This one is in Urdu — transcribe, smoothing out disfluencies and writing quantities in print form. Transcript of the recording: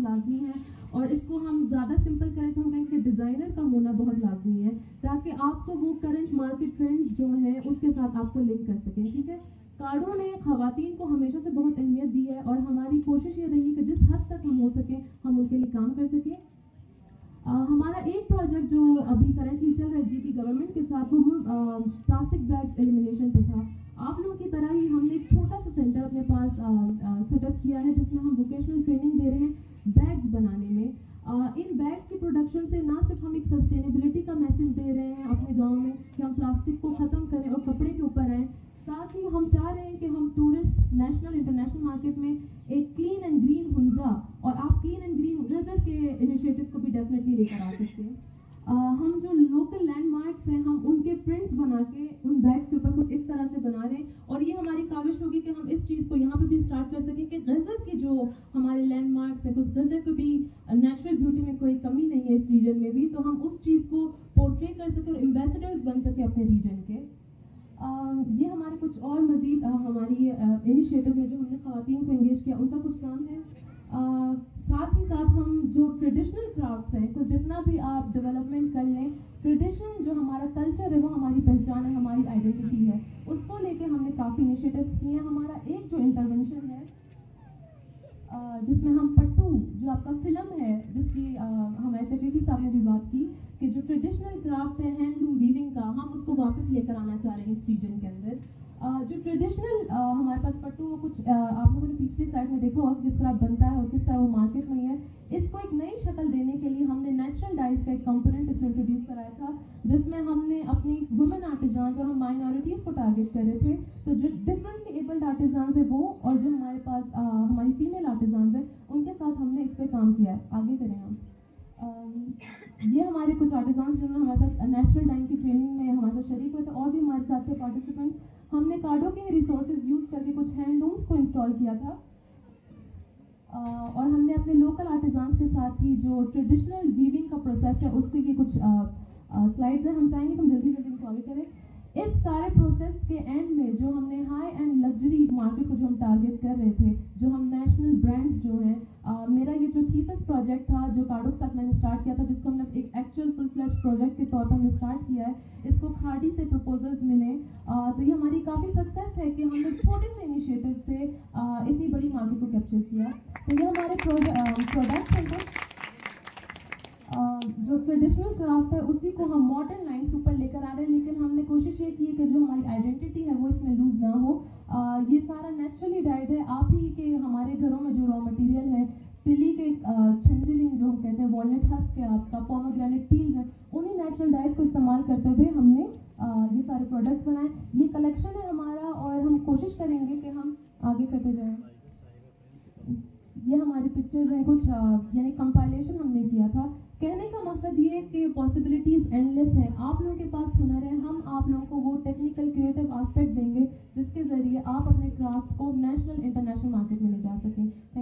لازمی ہے, اور اس کو ہم زیادہ سمپل کریں تو ہم کہیں کہ ڈیزائنر کا ہونا بہت لازمی ہے, تاکہ آپ کو وہ کرنٹ مارکیٹ ٹرینڈز جو ہیں اس کے ساتھ آپ کو لنک کر سکیں. ٹھیک ہے, کارڈو نے خواتین کو ہمیشہ سے بہت اہمیت دی ہے, اور ہماری کوشش یہ رہی کہ جس حد تک ہم ہو سکیں ہم ان کے لیے کام کر سکیں. ہمارا ایک پروجیکٹ جو ابھی کرنٹلی چل رہا ہے جی پی گورنمنٹ کے ساتھ, وہ پلاسٹک بیگز ایلیمینیشن پہ تھا. آپ لوگوں کی طرح ہی ہم نے ایک چھوٹا سا سینٹر اپنے پاس سیٹ اپ کیا ہے, جس میں ہم ووکیشنل ٹریننگ دے رہے ہیں بیگز بنانے میں. ان بیگز کی پروڈکشن سے نہ صرف ہم ایک سسٹینیبلٹی کا میسج دے رہے ہیں اپنے گاؤں میں کہ ہم پلاسٹک کو ختم کریں اور کپڑے کے اوپر آئیں, ساتھ ہی ہم چاہ رہے ہیں کہ ہم ٹورسٹ نیشنل انٹرنیشنل مارکیٹ میں ایک کلین اینڈ گرین ہنزا, اور آپ کلین اینڈ گرین غزل کے انیشیٹو کو بھی ڈیفینیٹلی لے کر آ سکتے ہیں. ہم جو لوکل لینڈ مارکس ہیں ہم ان کے پرنٹس بنا کے ان بیگس کے اوپر کچھ اس طرح سے بنا رہے ہیں, اور یہ ہماری کاوش ہوگی کہ ہم اس چیز کو یہاں پہ بھی اسٹارٹ کر سکیں کہ غزل کی جو ہمارے لینڈ مارکس ہیں, کچھ غزل کو بھی نیچرل بیوٹی میں کوئی کمی نہیں ہے اس ریجن میں بھی, تو ہم اس چیز کو پورٹری کر سکیں اور ایمبیسڈرز بن سکیں اپنے ریجن کے. یہ ہمارے کچھ اور مزید ہماری انیشیٹو میں جو ہم نے خواتین کو انگیج کیا ان کا کچھ کام ہے. ساتھ ہی ساتھ ہم جو ٹریڈیشنل کرافٹس ہیں, کچھ جتنا بھی آپ ڈیولپمنٹ کر لیں, ٹریڈیشن جو ہمارا کلچر ہے وہ ہماری پہچان ہے, ہماری آئیڈینٹی ہے, اس کو لے کے ہم نے کافی انیشیٹوز کیے ہیں. ہمارا ایک جو انٹرونشن ہے جس میں ہم پٹو جو آپ کا فلم ہے, جس کی ہمارے سیکریٹری صاحب نے بھی بات کی کہ جو ٹریڈیشنل کرافٹ ہے ہینڈ لوم ویونگ کا, ہم اس کو واپس لے کر آنا چاہ رہے ہیں اس ریجن کے اندر. جو ٹریڈیشنل ہمارے پاس پٹو, وہ کچھ آپ لوگوں نے پچھلی سائڈ میں دیکھا ہوگا کس طرح بنتا ہے اور کس طرح وہ مارکیٹ میں ہے. اس کو ایک نئی شکل دینے کے لیے ہم نے نیچرل ڈائز کا ایک کمپوننٹ اس میں انٹروڈیوس کرایا تھا, جس میں ہم نے اپنی وومن آرٹیزانز اور ہم مائنورٹیز کو ٹارگیٹ کر رہے تھے. تو جو ڈفرنٹلی ایبلڈ آرٹیزانز ہیں وہ, اور جو ہمارے پاس ہماری فیمیل آرٹیزانز ہیں, ان کے ساتھ ہم نے اس پہ کام کیا ہے. آگے کریں ہم. یہ ہمارے کچھ آرٹیزانس جنہوں نے ہمارے ساتھ نیچرل ڈائنگ کی ٹریننگ میں ہمارے ساتھ شریک ہوئے تھے, اور بھی ہمارے ساتھ تھے پارٹیسپینٹس. ہم نے کارڈو کے ریسورسز یوز کر کے کچھ ہینڈ لومس کو انسٹال کیا تھا, اور ہم نے اپنے لوکل آرٹیزانس کے ساتھ ہی جو ٹریڈیشنل ویونگ کا پروسیس ہے اس کے کچھ سلائڈز ہیں, ہم چاہیں گے کہ ہم جلدی ان کو آگے کریں. اس سارے پروسیس کے اینڈ میں جو ہم نے ہائی اینڈ لگژری مارکیٹ کو جو ہم ٹارگیٹ کر رہے تھے, جو ہم نیشنل برانڈس جو ہیں, میرا یہ جو تھیسس پروجیکٹ تھا جو کارڈو کے ساتھ میں نے اسٹارٹ کیا تھا, جس کو ہم نے ایک ایکچوئل فل فلیج پروجیکٹ کے طور پر ہم نے اسٹارٹ کیا ہے, اس کو کھاڑی سے پروپوزلز ملے. تو یہ ہماری کافی سکسیس ہے کہ ہم نے چھوٹے سے انیشیٹو سے اتنی بڑی مارکیٹ کو کیپچر کیا. تو یہ ہمارے پروڈکٹس ہیں کچھ جو ٹریڈیشنل کرافٹ ہے اسی کو ہم ماڈرن لائنس کے اوپر لے کر آ رہے ہیں, لیکن ہم نے کوشش یہ کی ہے کہ جو ہماری آئیڈینٹی ہے وہ اس میں لوز نہ ہو. یہ سارا نیچرلی ڈائڈ ہے. آپ ہی کے ہمارے گھروں میں جو را مٹیریل ہے, تلی کے چھنجلنگ جو ہم کہتے ہیں, والنٹ ہسک ہے آپ کا, پومگرینیٹ پیلز ہیں, انہیں نیچرل ڈائز کو استعمال کرتے ہوئے ہم نے یہ سارے پروڈکٹس بنائے. یہ کلیکشن ہے ہمارا, اور ہم کوشش کریں گے کہ ہم آگے کرتے جائیں. یہ ہماری پکچرز ہیں کچھ, یعنی کمپائلیشن ہم نے کیا تھا. کہنے کا مقصد یہ ہے کہ پاسبلٹیز اینڈ لیس ہیں. آپ لوگوں کے پاس ہنر ہے, ہم آپ لوگوں کو وہ ٹیکنیکل کریٹو آسپیکٹ دیں گے جس کے ذریعے آپ اپنے کرافٹ کو نیشنل انٹرنیشنل مارکیٹ میں لے جا سکیں.